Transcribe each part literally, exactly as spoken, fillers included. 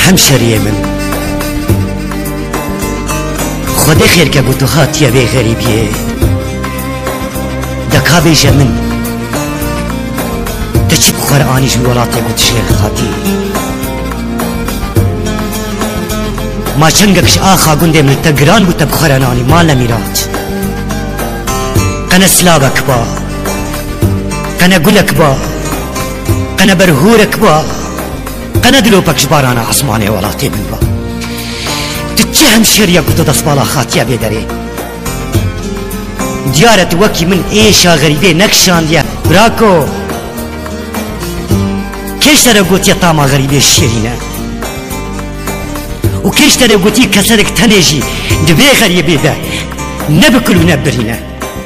همشری من خدا خیر که بو تو هاتیه به غریبیه دکا بیجه من دچی بخور آنیش ولاته بو تشیر خاطی ما چنگکش آخا گنده من تگران بو تبخور آنی مال میرات قنا سلابك با قنا قلك با قنا برهورك با قنا دلوبك جبارانا عصماني ولا تيبن با تتجهم شريا قلت دسبالا خاتيا بيدري ديارة وكي من ايشا غريبي نكشان ديا براكو كيش ترى قلت يطاما غريبي الشيرينة وكيش ترى قلت كسرك تنجي دبي غريبي ده نبكل ونبرينه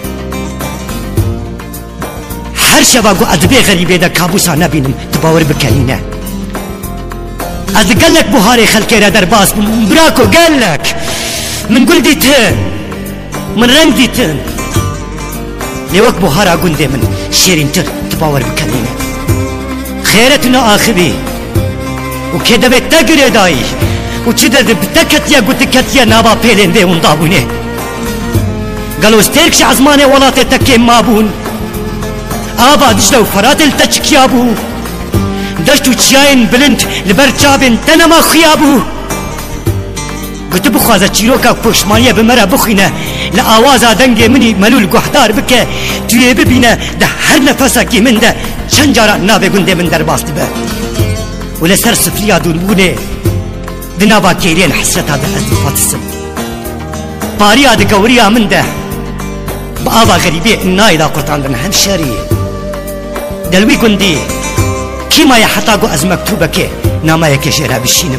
هر شبا گو ادبی غریبه دا کابوسا نبینم تباور بکنینه از گلک بوهاری خلکی را در باز براکو گلک من گل دیتن من رنگ دیتن لیوک بوهارا گنده من شیرین تر تباور بکنینه خیرتنا آخبی و که دبه تگره دایی و چی ده بتکتیا گو تکتیا نابا پیلنده اون دابونه گلو استرکش عزمانه ولات تکیم مابون آبا دجله و فرات التشكيابو دشتو تشاين بلند لبرچابن تنما خيابو قلت بخوازا چيروكا پوشمانية بمرا بخينه لآوازا دنگ مني ملول گوحدار بك تويه ببينه ده هر نفسا كي من ده چند جارا نابه گنده من در باست به ولسر سفليا دولبونه دنابا كيرين حسرتا ده ازدفات السم باريا ده قوريا من ده بآبا غريبي الناي دا قرطان دن همشاري دلوي كندي كيما يحتاجو از مكتوبك ناما يكشيرها بالشينم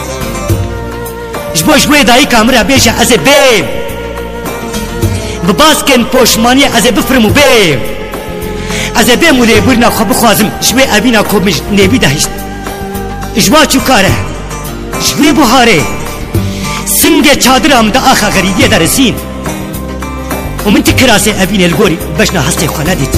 جبو جبوي داي كاميرا بيجا از بيم بباسكن پوشماني از بفرمو بيم از بيم ولي برنا خو بخوازم جبوي ابينا كو مش نبي دهشت جبا چوكاره جبوي بوهاره سنگ چادرام دا آخا غريبية درسين ومن تكراسي ابين الغوري بشنا هستي خنديت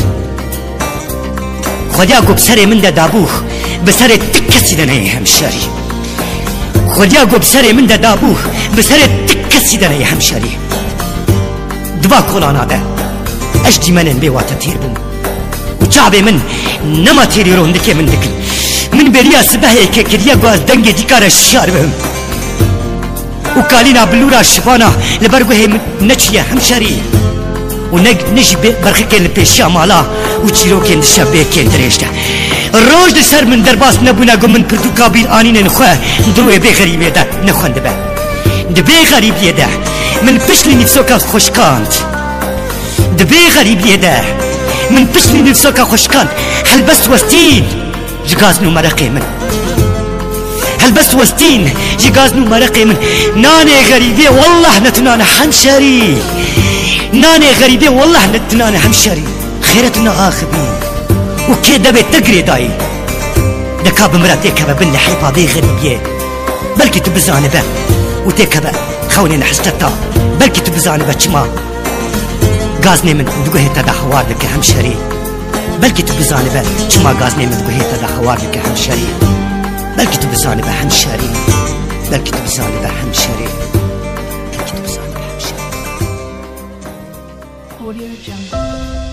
خديا قو بسري من دا دابوخ بسري تكسي دناي همشاري خديا قو بسري من دا دابوخ بسري تكسي دناي همشاري دبا كولانا دا اجدي منن بيواتا تير بم وشعبي من نما تيري روندكي من دكن من بريا سبهي كيكريا قو از دنگي ديكار الشار بهم وكالينا بلورا شفانا لبرقوهي نچيا همشاري ونج نجي برخي البيشا مالا وچيروكين دشبه كين دريشتا روج دسر من درباس نبونا قو من پردو قابيل آنين نخواه دروه بي غريبه دا نخوان دبه دبه غريبه دا من پشلي نفسوكا خوشكاند دبه غريبه دا من پشلي نفسوكا خوشكاند هل بس وستين جغازنو مرقي من هل بس وستين جغازنو مرقي من ناني غريبه والله نتنانا حنشاري ناني غريبه والله نتنانا حنشاري خيرتنا آخبي وكده بتجري داي دكا بمراتي كبا بن حيفا بي غريبيه بلكي تبزاني به وتكبا خوني نحستتا بلكي تبزاني به چما غازني من دغه تدا حوار دك همشري بلكي تبزاني به چما غازني من دغه تدا حوار دك همشري بلكي تبزاني به همشري بلكي تبزاني به همشري بلكي تبزاني به همشري. Audio Jungle.